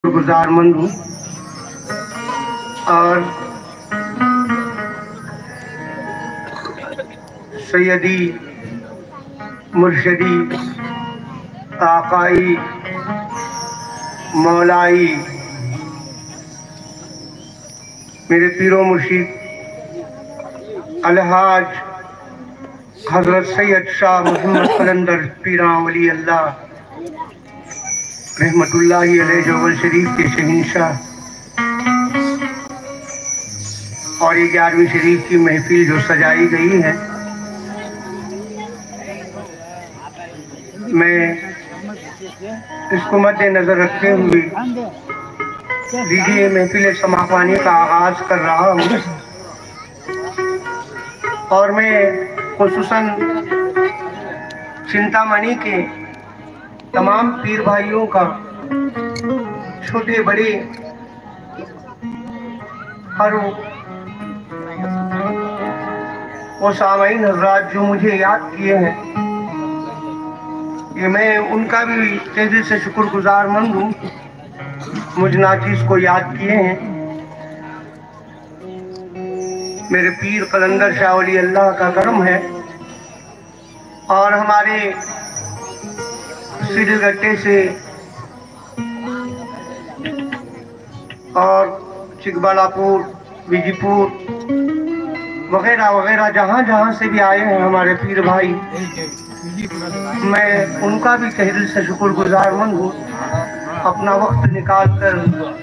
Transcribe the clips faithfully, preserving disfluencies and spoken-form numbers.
गुजारमंद हूँ और सैयदी मुर्शदी आकाई मौलाई मेरे पीरो मुर्शिद अलहाज हजरत सैयद शाह मोहम्मद कलंदर पीरा वली अल्लाह रहमतुल्लाहि अलैहि जौहर शरीफ के शहींशाह और ये ग्यारहवीं शरीफ की महफिल जो सजाई गई है, मैं इसको मद्देनजर रखते हुए दीजिए महफिल समापानी का आगाज कर रहा हूँ। और मैं खुसूसन चिंतामणि के तमाम पीर भाइयों का, छोटे बड़े और वो सामाईन हजरात जो मुझे याद किए हैं, ये मैं उनका भी तहे दिल से शुक्रगुजारमंद हूँ। मुझ नाचीज को याद किए हैं। मेरे पीर कलंदर शाह वली अल्लाह का करम है और हमारे सिलगट्टे से और चिकबालापुर, विजीपुर वगैरह वगैरह जहाँ जहाँ से भी आए हैं हमारे पीर भाई, मैं उनका भी तहे दिल से शुक्रगुजारमंद हूँ। अपना वक्त निकाल कर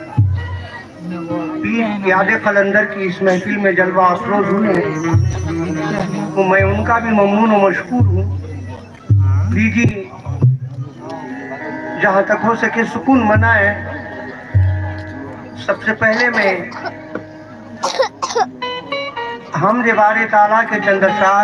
पीर याद कलंदर की इस महफिल में जलवा अफरोज हुए हैं, तो मैं उनका भी ममनून और मशकूर हूँ। लीजिए, जहाँ तक हो सके सुकून मनाए। सबसे पहले मैं हम बारे ताला के चंद अशार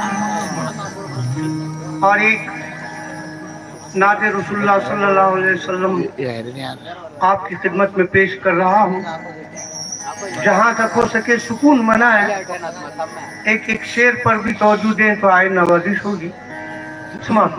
और एक नाते रसूलुल्लाह सल्लल्लाहु अलैहि वसल्लम आपकी खिदमत में पेश कर रहा हूँ। जहाँ तक हो सके सुकून मनाए। एक एक शेर पर भी तवज्जो दें तो आए नवाजिश होगी। समाप्त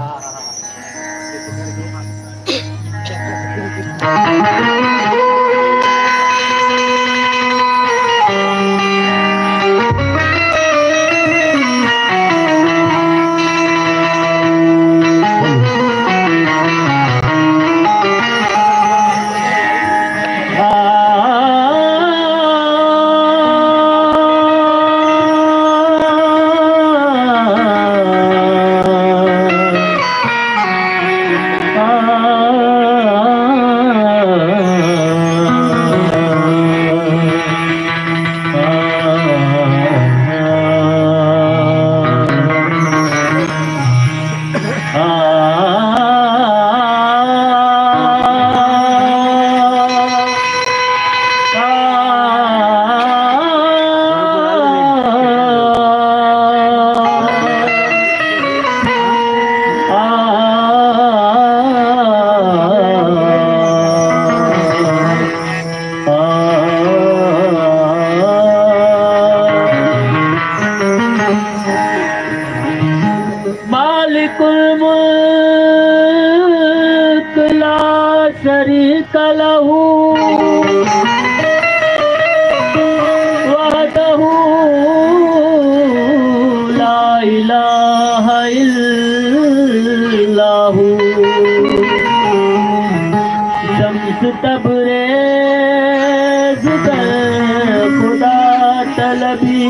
तबरेज़ खुदा तलबी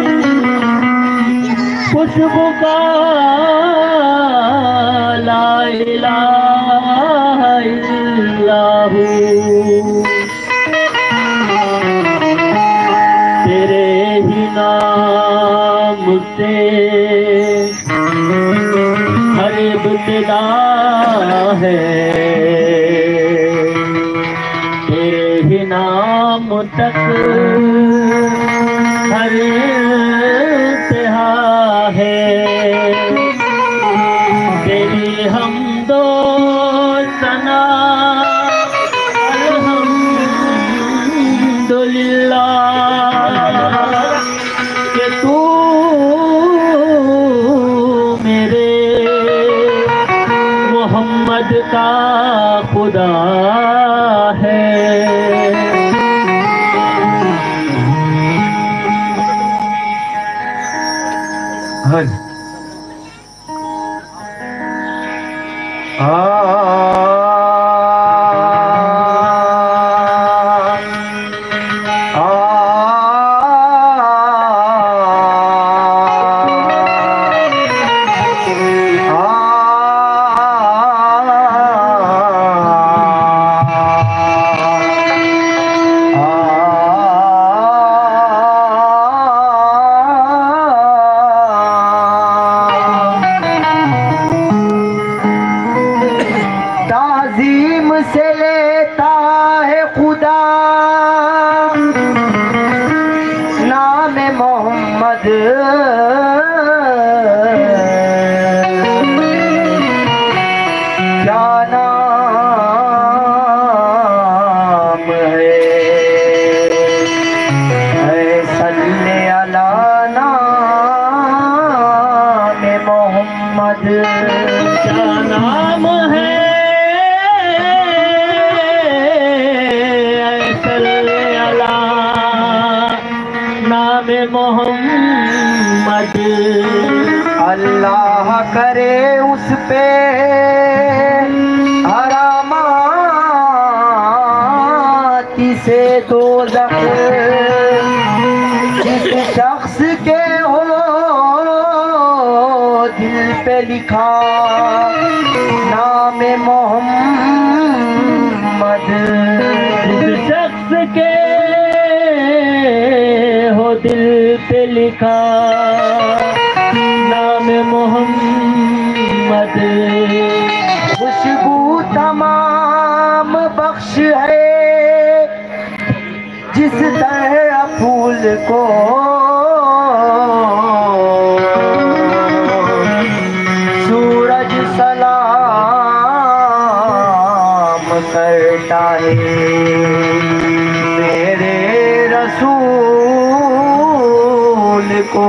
खुशबू का ला इलाहा इल्लल्लाहु तेरे ही नाम से हर इब्तिदा है, नाम तक हर इंतहा है। तेरी हमदो सना अल्हम्दुलिल्लाह कि तू मेरे मोहम्मद का खुदा हल आ अल्लाह करे उस पे हरामाती से दोज़ख जिस शख्स के हो दिल पे लिखा नाम मोहम्मद, जिस शख्स के हो दिल पे लिखा नाम मोहम्मद। खुशबू तमाम बख्श है जिस तरह फूल को सूरज सलाम करता है मेरे रसूल को।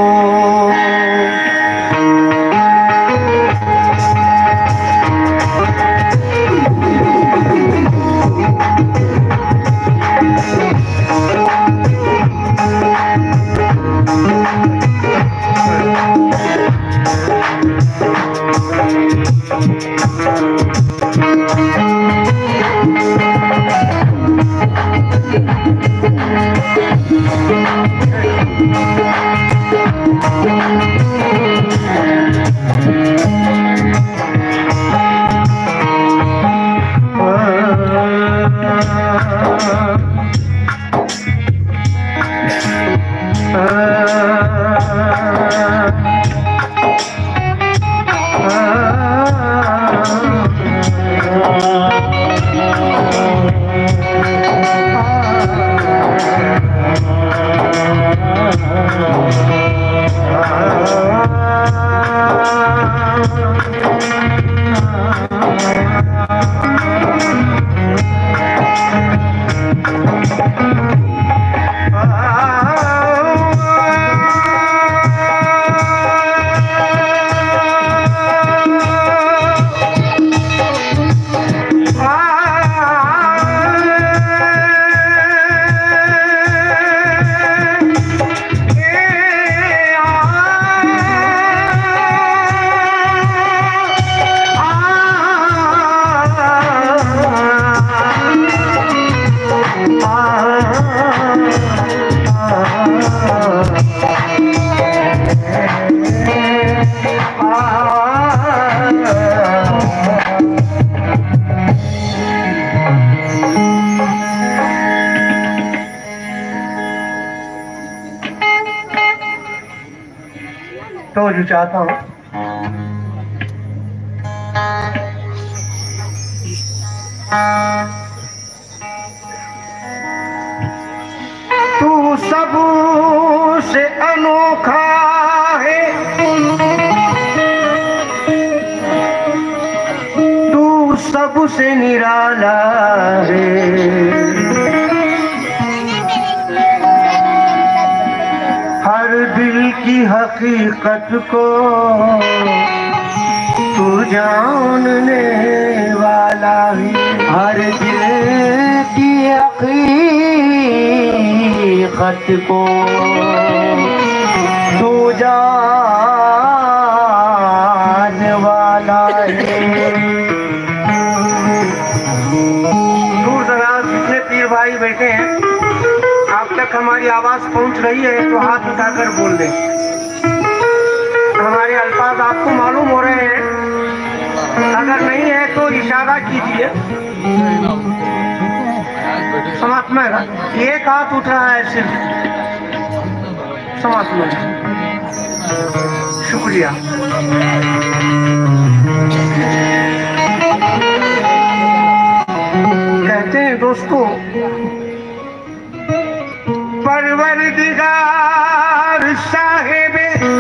तो जो चाहता हूँ तू सबसे अनोखा है, तू सबसे निराला है, हर दिल की हकीकत को तू जानने वाला है, हर दिल की हकीकत को तू जान बैठे हैं, आप तक हमारी आवाज पहुंच रही है तो हाथ उठाकर बोल दें। हमारे अल्फाज आपको मालूम हो रहे हैं, अगर नहीं है तो इशारा कीजिए। समाप्त में एक हाथ उठ रहा है सिर्फ, समाप्त में। शुक्रिया। कहते हैं दोस्तों, परवरदिगार साहिब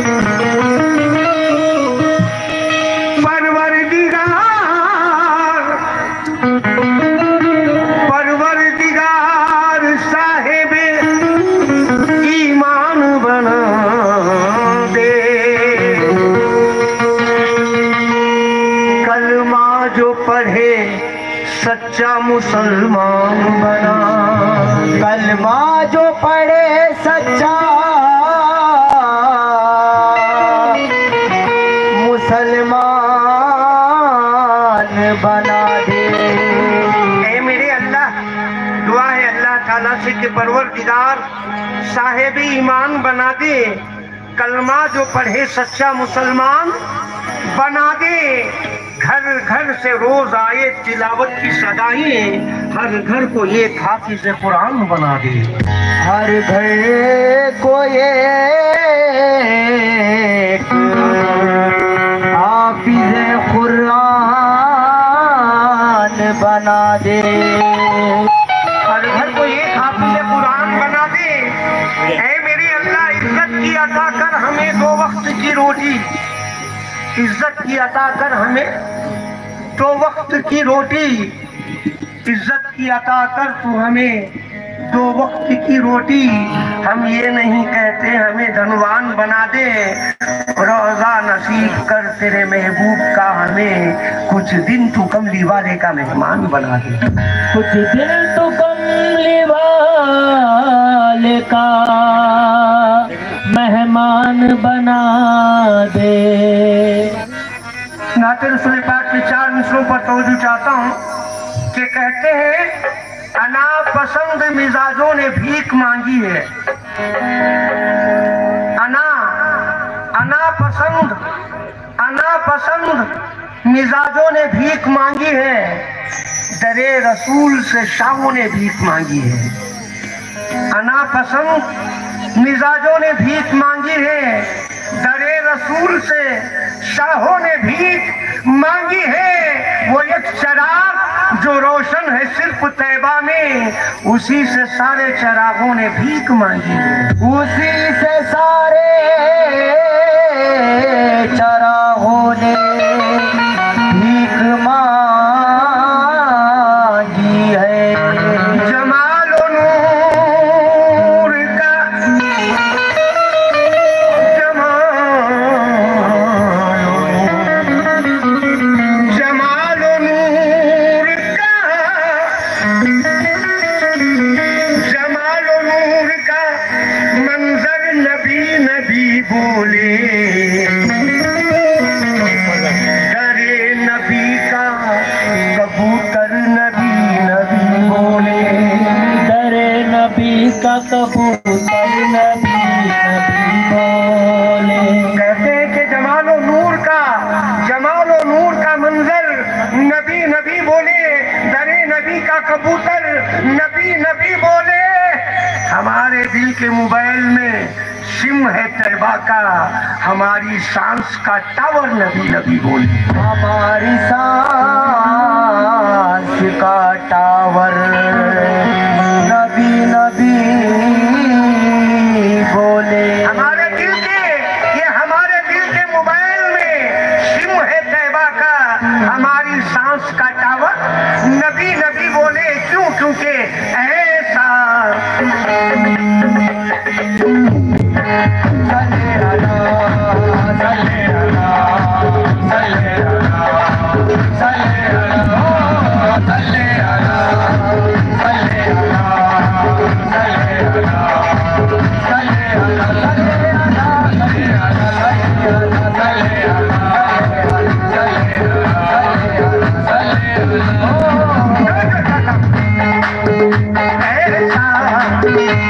परवरदिगार परवरदिगार साहिब ईमान बना दे, कलमा जो पढ़े सच्चा मुसलमान बना, कलमा जो पढ़े सच्चा मुसलमान बना दे। ए मेरे अल्लाह, दुआ है अल्लाह ताला से कि परवरदिगार साहिब ईमान बना दे, कलमा जो पढ़े सच्चा मुसलमान बना दे। घर घर से रोज आए तिलावत की सदाएं, हर घर को ये हाफिज़ कुरान बना दे, हर घर को ये हाफिज़ कुरान बना दे, हर घर को ये हाफिज़ कुरान बना दे। ऐ मेरे अल्लाह, इज्जत की अता कर हमें दो वक्त की रोटी, इज्जत की अता कर हमें दो वक्त की रोटी, इज्जत की अता कर तू हमें दो वक्त की रोटी। हम ये नहीं कहते हमें धनवान बना दे, रोजा नसीब कर तेरे महबूब का हमें कुछ दिन तू कमली वाले का मेहमान बना दे, कुछ दिन तो कमली वाले का मेहमान बना दे। नाते रसूल पाक के चार मिसरों पर तवज्जो चाहता हूँ कि कहते हैं, अना पसंद मिजाजों ने भीख मांगी है, अना अना पसंद अना पसंद मिजाजों ने भीख मांगी है, दरे रसूल से शाहों ने भीख मांगी है। अना पसंद मिजाजों ने भीख मांगी है, दरे रसूल से शाहों ने भीख मांगी है। वो एक चराग जो रोशन है सिर्फ तैबा में, उसी से सारे चरागों ने भीख मांगी है, उसी से सारे चरागों ने भीख मांगी है। जमालो नूर का जमालो नूर का जमालो नूर का मंजर नबी नबी बोले, करे नबी का कबूतर नबी नबी बोले, दरे नबी का कबूतर नबी नबी बोले। कहते हैं कि जमालो नूर का जमालो नूर का मंजर नबी नबी बोले, दरे नबी का कबूतर नबी नबी बोले। हमारे दिल के मोबाइल में सिम है तैबा का, हमारी सांस का टावर नबी नबी बोले, हमारी सांस का टावर नबी नबी बोले। हमारे दिल के ये हमारे दिल के मोबाइल में सिम है तैबा का, हमारी सांस का टावर नबी नबी बोले। क्यों? क्योंकि ऐसा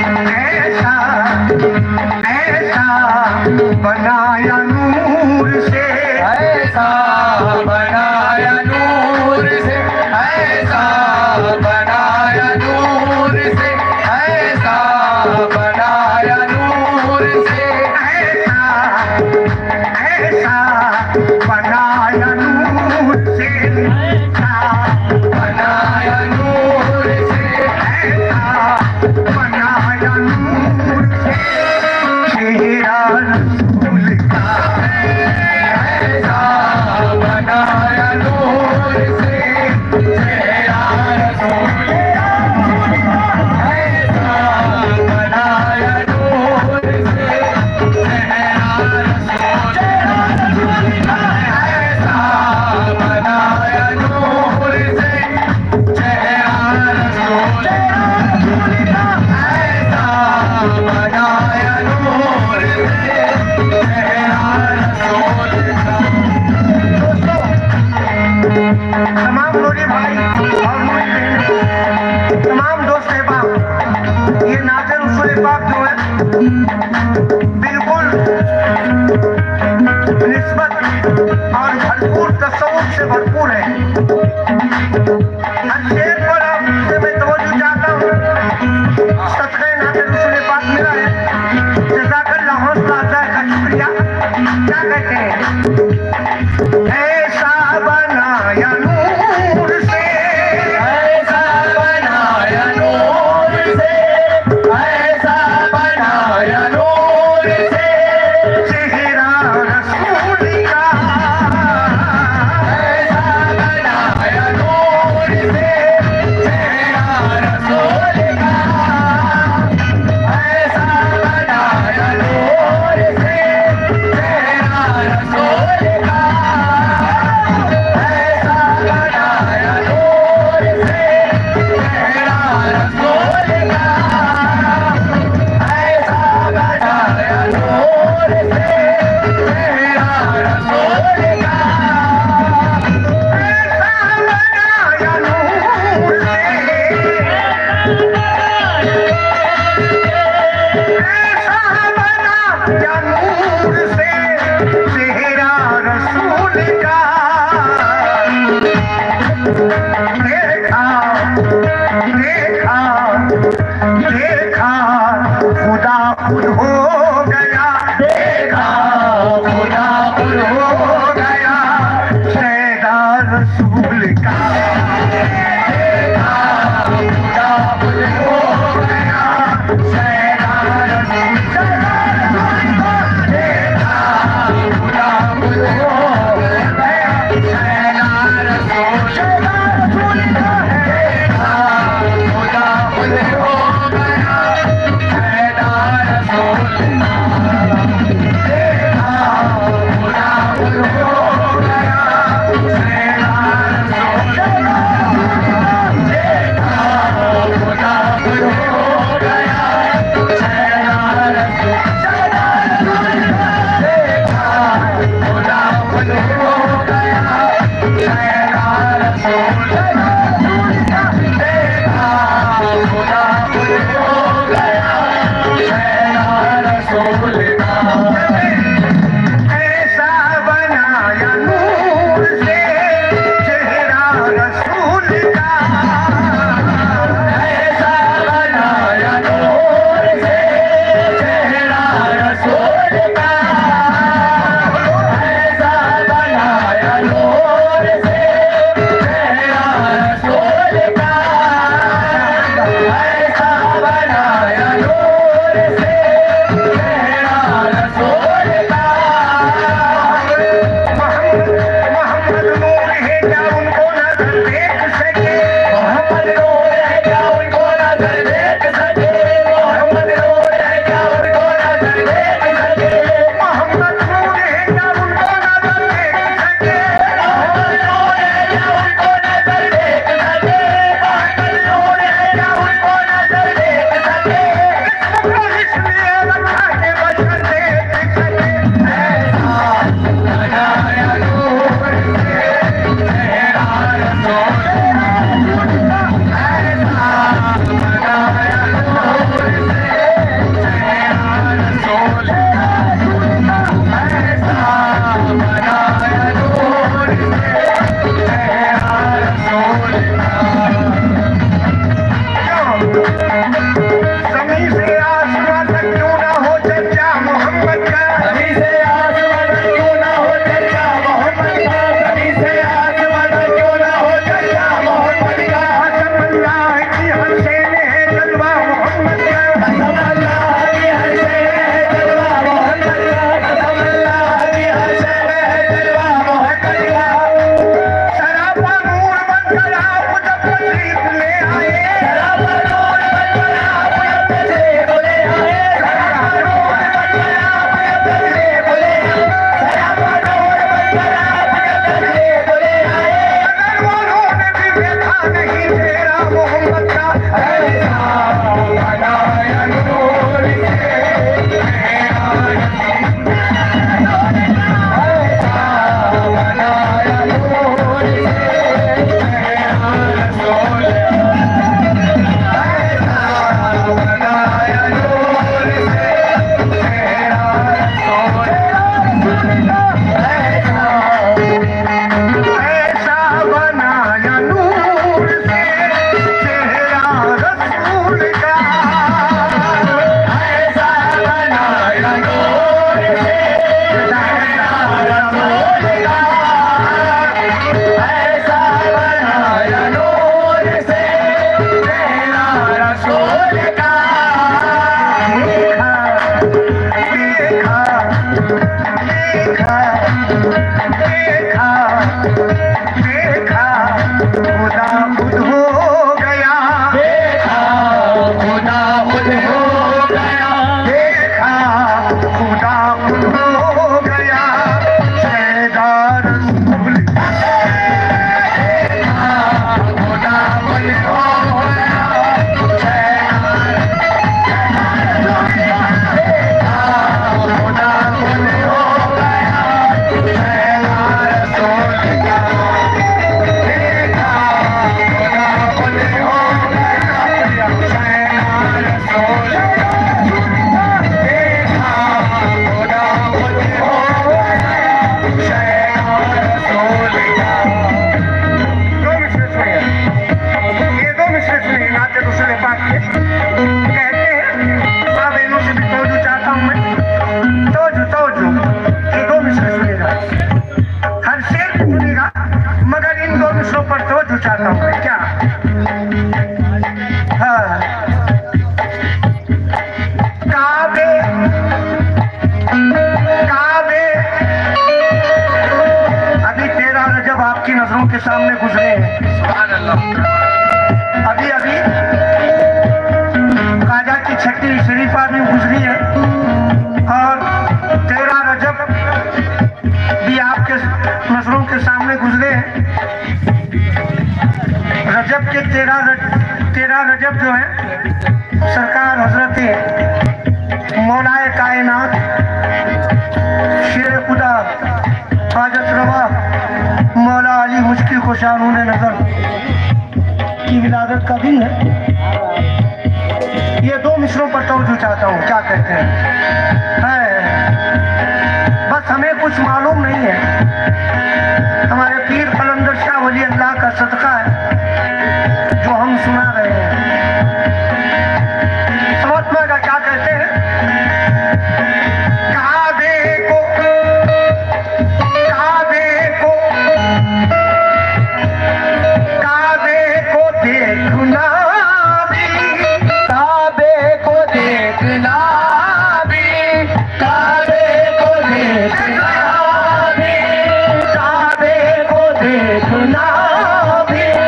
ऐसा ऐसा बनाया नूर से, ऐसा बनाया नूर से, ऐसा बनाया नूर से, ऐसा बनाया नूर से, ऐसा ऐसा बनाया नूर से, ऐसा बनाया नूर से, ऐसा बनाया नूर से चेहरा रसूल का, ऐसा बनाया नूर से चेहरा रसूल का, ऐसा बनाया नूर से चेहरा रसूल का, ऐसा बनाया नूर से चेहरा रसूल का, ऐसा बनाया नूर से चेहरा रसूल का। तमाम नूरी भाई और नूरी बहनें, तमाम दोस्त अहबाब, ये नाज़िर रसूल पाक जो है बिल्कुल निस्बत और भरपूर तसव्वुफ से भरपूर है। हर शेर पर आपसे मैं तवज्जो चाहता हूँ, सदक़े नाज़िर रसूल पाक मिला है। जज़ाकल्लाह हौसला अफ़ज़ाई का शुक्रिया। क्या कहते हैं? ऐसा बनाया नूर से, ऐसा बनाया नूर से, ऐसा बनाया नूर से चेहरा रसूल का, ऐसा बनाया नूर से चेहरा रसूल का, ऐसा बनाया नूर से चेहरा रसूल का, ऐसा बनाया नूर से चेहरा रसूल का, ऐसा बनाया नूर से चेहरा रसूल का, ऐसा बनाया नूर से, ऐसा बनाया नूर से चेहरा रसूल का। देखा देखा देखा खुदा खुद हो गया, देखा खुदा खुद हो गया सैदा रसूल का। देखा खुदा खुद हो गया सैदा रसूल का, देखा खुदा खुद हो गया सैदा रसूल का, देखा खुदा खुद हो गया सैदा रसूल का, जमीन से आसमान तक क्यों ना हो चर्चा मोहम्मद का, जमीन से आसमान तक क्यों ना हो चर्चा मोहम्मद का, जमीन से आसमान तक क्यों ना हो चर्चा मोहम्मद का। कसम अल्लाह की हसैन है जलवा मोहम्मद का, कसम अल्लाह की हसैन है जलवा मोहम्मद का, कसम अल्लाह की हसैन है जलवा मोहम्मद का। सरापा नूर बनकर आप जब तशरीफ ले आए, सरापा नूर बनकर आप जब तशरीफ ले आए, सरापा नूर बनकर आप जब तशरीफ ले आए, सरापा नूर बनकर आप जब तशरीफ ले आए। अगर वालों ने भी देखा नहीं तेरा मोहम्मद का, ऐसा बनाया नूर से मेरा रसूल, ऐसा बनाया नूर से मेरा रसूल, ऐसा बनाया नूर से मेरा रसूल, ऐसा बनाया नूर से चेहरा रसूल का, ऐसा बनाया नूर से चेहरा रसूल का, ऐसा बनाया नूर से चेहरा रसूल का। देखा देखा देखा देखा खुदा खुद हो गया, देखा खुदा खुद हो गया, देखा खुदा खुद हो गया, शहदार रसूल देखा खुदा खुद हो गया, खुदा खुद हो गया, चेहरा रसूल का। देखा खुदा खुद हो गया, चेहरा रसूल का। देखा खुदा खुद हो गया, चेहरा रसूल का। दो मिसरे सुनिए, ये दो मिसरे सुनिए नाते रसूल पाक के। कहते हैं माँ बहनों से भी तवज्जो चाहता हूँ मैं, तवज्जो तवज्जो, ये दो मिसरे सुनिएगा, हर शेर को सुनिएगा, मगर इन दो मिसरों पर तवज्जो चाहता हूँ मैं। क्या? हाँ, काबे काबे अभी तेरह रजब आपकी नजरों के सामने गुजरे हैं, सुभान अल्लाह। अभी अभी काजा की छठी शरीफा भी गुजरी है, और तेरह रजब भी आपके नजरों के सामने गुजरे हैं। रजब के तेरह रज, तेरह रजब जो है सरकार हजरत मौलाए कायनात शेर खुदा हाजत रवा मौला अली मुश्किल को शानून नजर की विलादत का दिन है। ये दो मिसरों पर तवज्जो चाहता हूँ, क्या कहते हैं? है बस हमें कुछ मालूम नहीं है, हमारे पीर कलंदर शाह वली अल्लाह का सदका है जो हम सुना रहे हैं। समझ में आएगा क्या कहते हैं? काबे को काबे को काबे को देखना भी, काबे को देखना भी, काबे को देखना भी, काबे को देखना भी,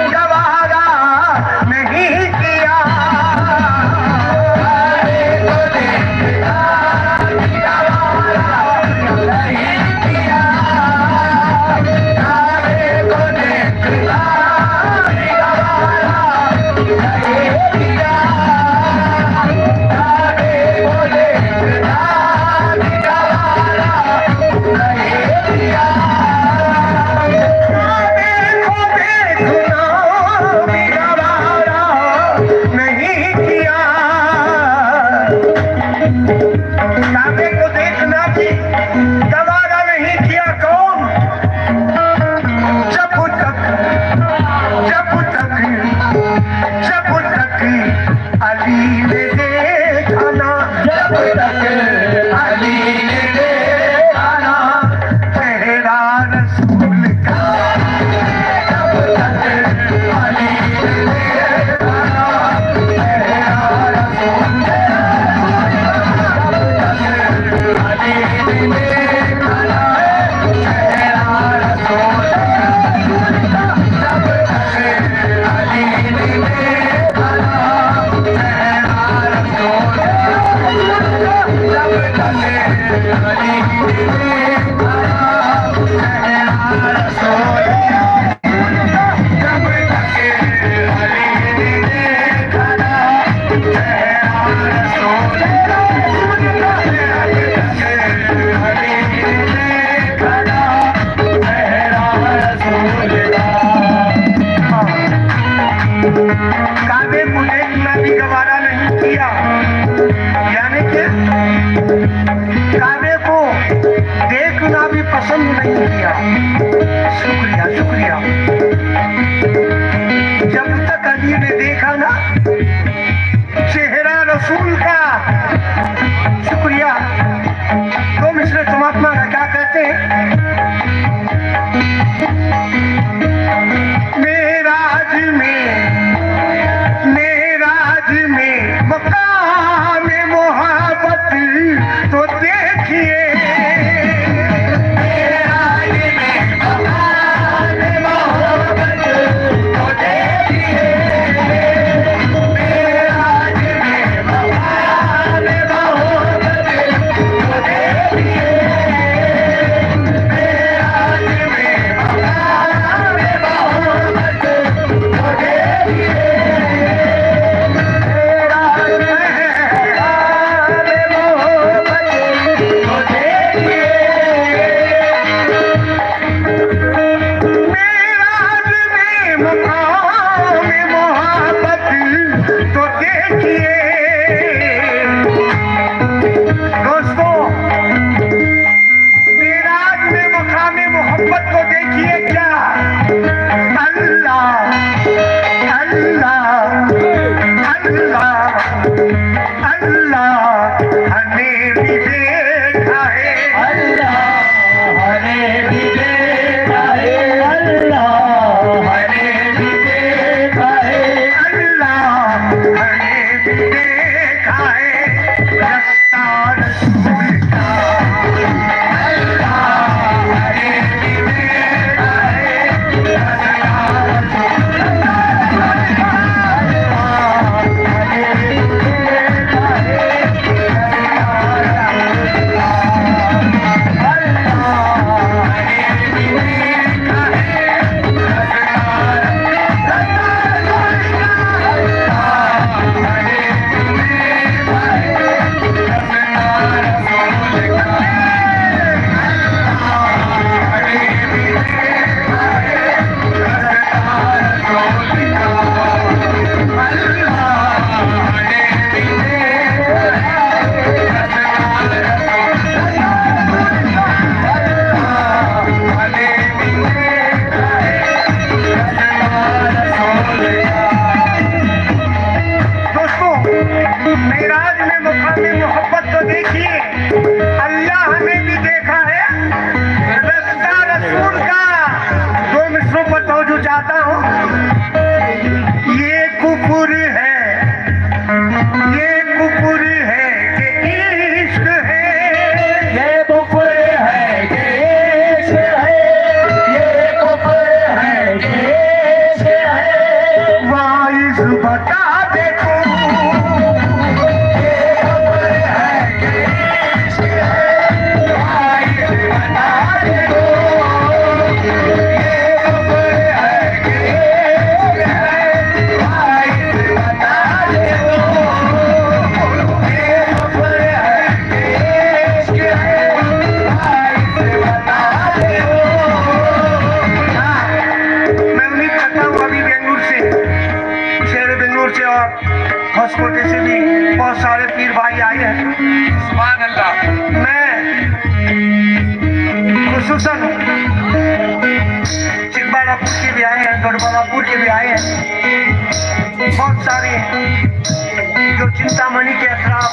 अली ने देखा ना, जब तक अली ने देखा ना चेहरा रसूल का, जब तक अली ने देखा ना चेहरा रसूल का, जब तक अली ने देखा ना चेहरा रसूल का, जब तक अली ने देखा ना चेहरा रसूल का, जब तक अली ने देखा ना चेहरा रसूल काबे को देखना भी गवारा नहीं किया, यानी कि काबे को देखना भी पसंद नहीं किया। शुक्रिया शुक्रिया। जब तक अली ने देखा ना चेहरा रसूल का, शुक्रिया। तो मिश्र समात्मा का क्या कहते हैं? मेराज में मेराज में मकाम मोहब्बत तो देखिए, मेराज में मकाम मोहब्बत तो देखिए, मेराज में मकाम मोहब्बत तो देखिए, मेराज में मकाम मोहब्बत तो देखिए, मेराज में मुकाम मोहब्बत तो देखिए, अल्लाह ने भी देखा है रास्ता रसूल का। दो मिसरों पर तवज्जो चाहता हूँ। ये कुफर है, ये कुफर है कि इश्क है, ये कुफर है कि इश्क है, ये कुफर है कि इश्क है, वाइज बता देखो, हॉस्पिटल से भी बहुत सारे पीर भाई आए हैं। सुभान अल्लाह। मैं खुसूसन चिकबालापुर के भी आए हैं, गढ़बालापुर के भी आए हैं, बहुत सारे चिंतामणि के अतराफ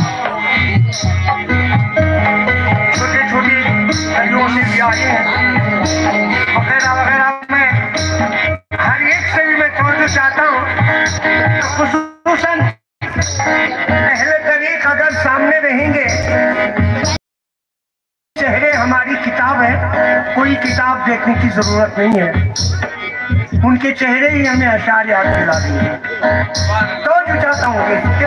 छोटे छोटे नदियों से भी आए हैं वगैरह वगैरह। मैं हर एक से भी मैं तवज्जो चाहता हूँ, खुसूसन अहले तरीक़ अगर सामने रहेंगे, चेहरे हमारी किताब है, कोई किताब देखने की जरूरत नहीं है, उनके चेहरे ही हमें अशार याद दिला देंगे। तो जो चाहता हूँ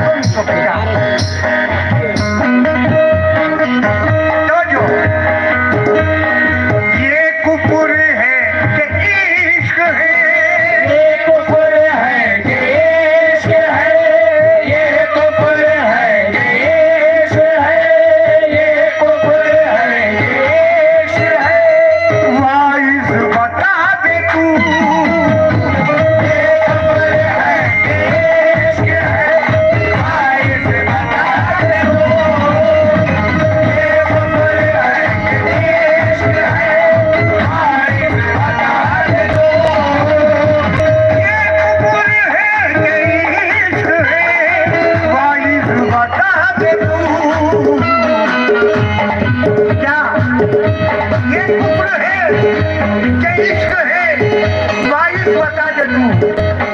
तो जो ये कुफर है कि इश्क है, ये कुफर है कि इश्क है, ये कुफर है कि इश्क है, ये कुफर है कि इश्क है, वाइज़ बता दे तू, ये कुफर है कि इश्क है, वाइज़ बता दे तू, ये कुफर है कि इश्क है, वाइज़ बता दे तू, ये कुफर है कि इश्क है, वाइज़ बता दे तू। क्या ये कुफ्र है कि इश्क है, वाइज़ बता दे तू।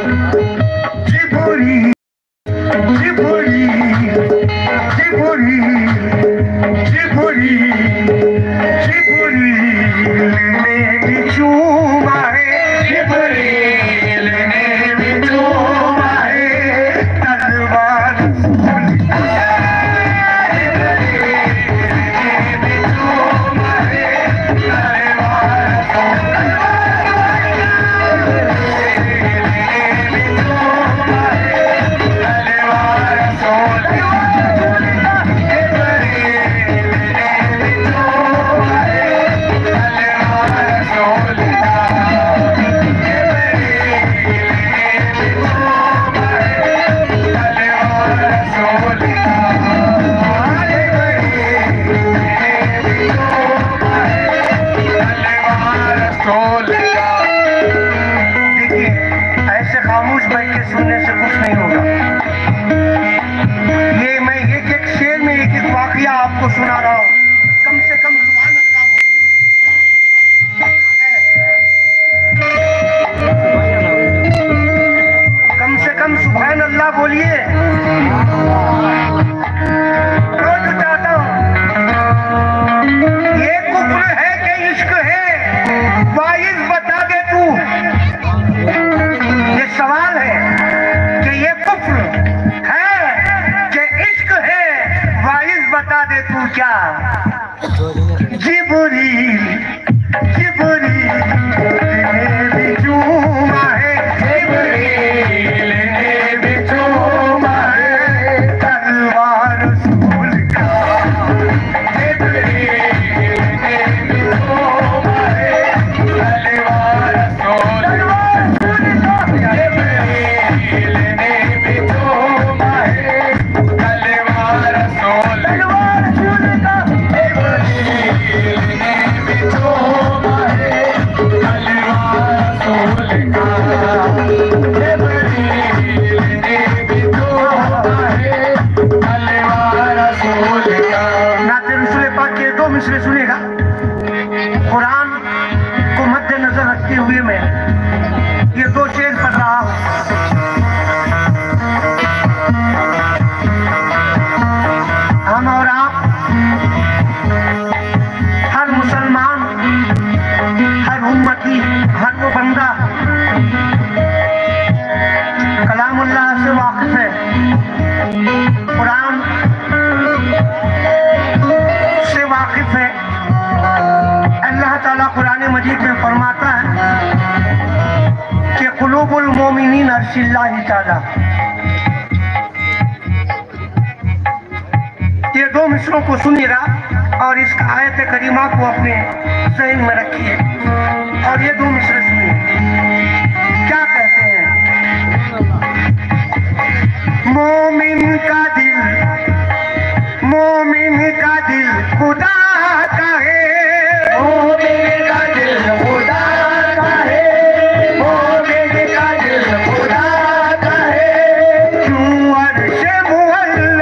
जिबरी जिबरी जिबरी जिबरी जिबरील ने भी चूमा है, जिबरील ने भी चूमा है, तलवार जिबरील ने भी चूमा है, देखिए, ऐसे खामोश बैठ के सुनने से कुछ नहीं होगा। ये मैं एक एक शेर में एक एक वाकया आपको सुना रहा हूँ। कम से कम सुभान अल्लाह बोलिए, कम से कम सुभान अल्लाह बोलिए। रोज चाहता हूँ, ये कुफ्र है कि इश्क है, वाइज़ बता दे तू। ये सवाल है कि ये कुफ्र है कि इश्क है, वाइज़ बता दे तू। क्या जिबरील जिबरील ने भी चूमा है, जिबरील ने भी चूमा है, तलवार रसूल का, जिबरील ने भी चूमा है, तलवार रसूल का, जिबरील ने भी चूमा है, तलवार रसूल का, जिबरील ने भी चूमा है, तलवार रसूल का, जिबरील ने भी चूमा है, तलवार रसूल का। नाते रसूल पाक के दो मिसरे सुनेगा। कुरान को मद्देनजर रखते हुए मैं ये दो शेर पढ़ रहा हूँ। हम और आप, हर मुसलमान, हर उम्मती, हर वो बंदा कलामुल्लाह से वाकिफ है, कुरान से वाकिफ है। अल्लाह ताला कुरान मजीद में फरमाता है कि कुलूबुल मोमिनीन अर्शिल्लाहि ताला। ये दो मिसरों को सुनिएगा और इस आयत करीमा को अपने ज़हन में रखिए और ये दो मिसरे सुनिए। क्या कहते हैं? मोमिन का दिल, मोमिन का दिल खुदा का है, मोमिन का दिल खुदा का है, मोमिन का दिल खुदा का है, क्यों अर्श मुअल्ला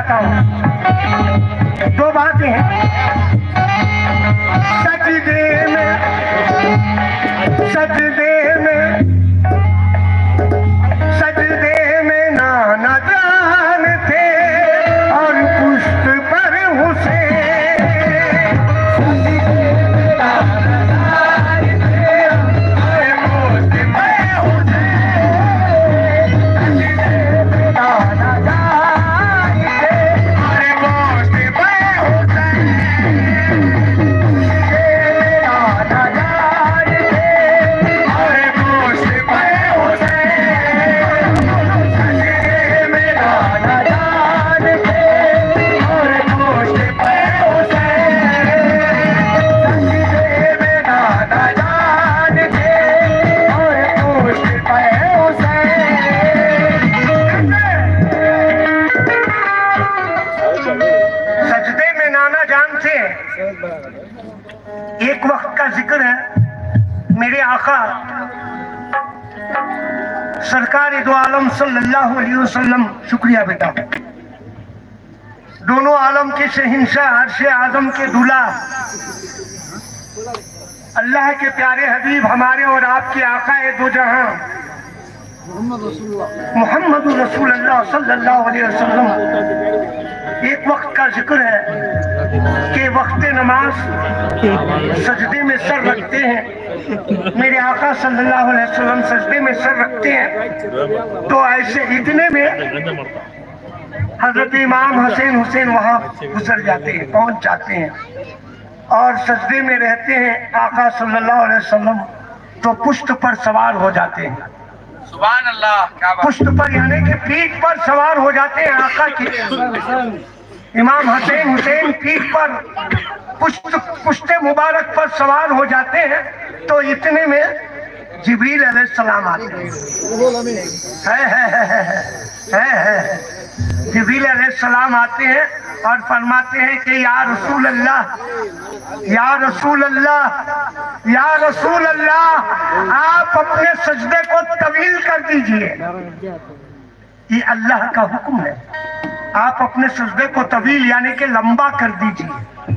चाहता हूँ। दो बातें हैं। सजदे में सजदे में सजदे में नाना जान थे और पुष्ट पर हुसैन। एक वक्त का जिक्र है, मेरे आका सरकार दो आलम सल्लल्लाहु अलैहि वसल्लम, शुक्रिया बेटा, दोनों आलम के शहंशाह अर्शे आजम के दूल्हा, अल्लाह के प्यारे हबीब, हमारे और आपके आका है दो जहां मोहम्मद रसूलुल्लाह सल्लल्लाहु अलैहि वसल्लम। एक वक्त का जिक्र है कि वक्त नमाज सजदे में सर रखते हैं, मेरे आका सल्लल्लाहु अलैहि वसल्लम सजदे में सर रखते हैं। तो ऐसे इतने में हजरत इमाम हुसैन हुसैन वहां गुजर जाते हैं, पहुंच जाते हैं और सजदे में रहते हैं आका सल्लल्लाहु अलैहि वसल्लम। तो पुष्ट पर सवार हो जाते हैं, सुभान अल्लाह, क्या बात। पुष्ट पर यानी कि पीठ पर सवार हो जाते हैं आका की। इमाम हुसैन हुसैन पीठ पर पुष्ट पुष्टे मुबारक पर सवार हो जाते हैं। तो इतने में जिब्रील अलैहिस्सलाम आते हैं, है है है है है है जिब्रील अलैहिस्सलाम आते हैं और फरमाते हैं कि या रसूल अल्लाह, या रसूल अल्लाह, या रसूल अल्लाह, आप अपने सजदे को तवील कर दीजिए। ये अल्लाह का हुक्म है, आप अपने सजदे को तवील यानी कि लंबा कर दीजिए।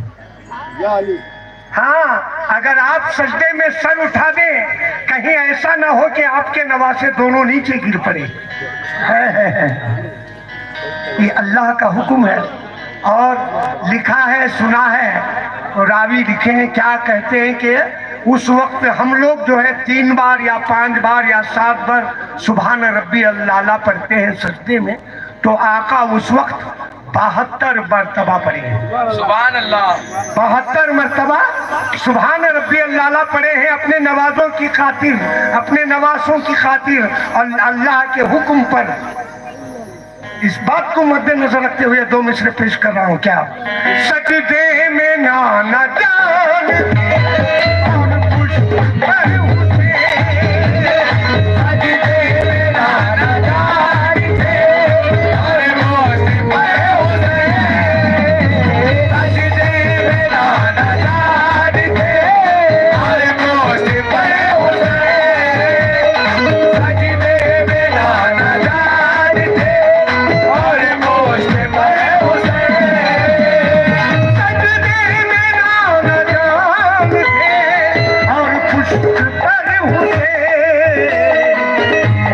हाँ, अगर आप सजदे में सर उठा दें, कहीं ऐसा ना हो कि आपके नवासे दोनों नीचे गिर पड़े। है, है, है। ये अल्लाह का हुक्म है और लिखा है, सुना है, और रावी लिखे हैं, क्या कहते हैं कि उस वक्त हम लोग जो है तीन बार या पांच बार या सात बार सुभान रब्बी अल्लाह पढ़ते हैं सजदे में, तो आका उस वक्त बहत्तर मरतबा पढ़े हैं। सुभान अल्लाह, बहत्तर मरतबा सुभान रब्बी अल्लाह पढ़े हैं अपने नवाजों की खातिर, अपने नवासों की खातिर और अल्लाह के हुक्म पर। इस बात को मद्देनजर रखते हुए दो मिसरे पेश कर रहा हूँ। क्या सजदे में नाना जान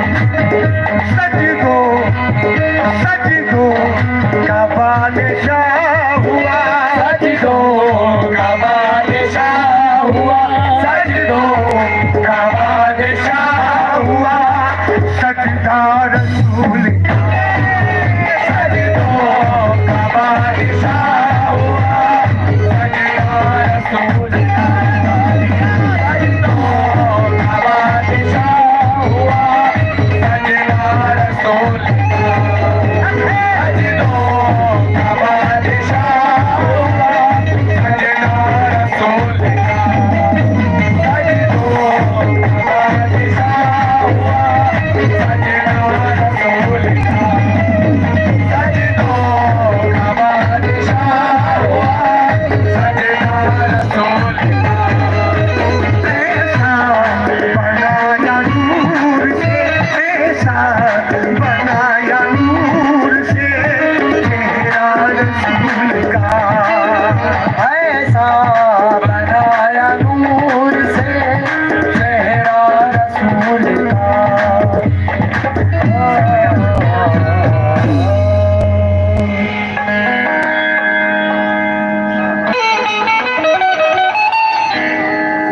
सजदो सजदो का बादशाह